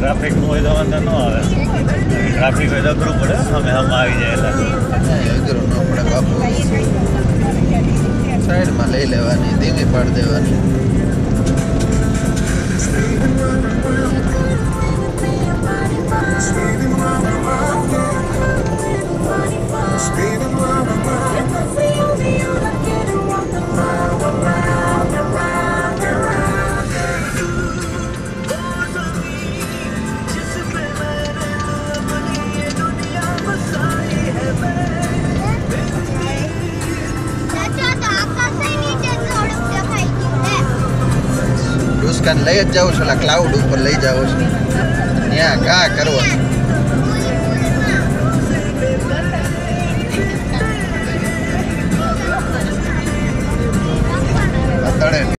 Traffic હોય તો વાંધો ન આવે. ટ્રાફિક હોય તો અઘરું પડે. અમે આવી જાય એટલે અઘરું ન પડે બાપુ. સાઈડમાં લઈ લેવાની, ધીમી પાડી દેવાની. લઈ જ જાઉં છું, ક્લાઉડ ઉપર લઈ જાઉં છું. ત્યાં કા કરવાનું.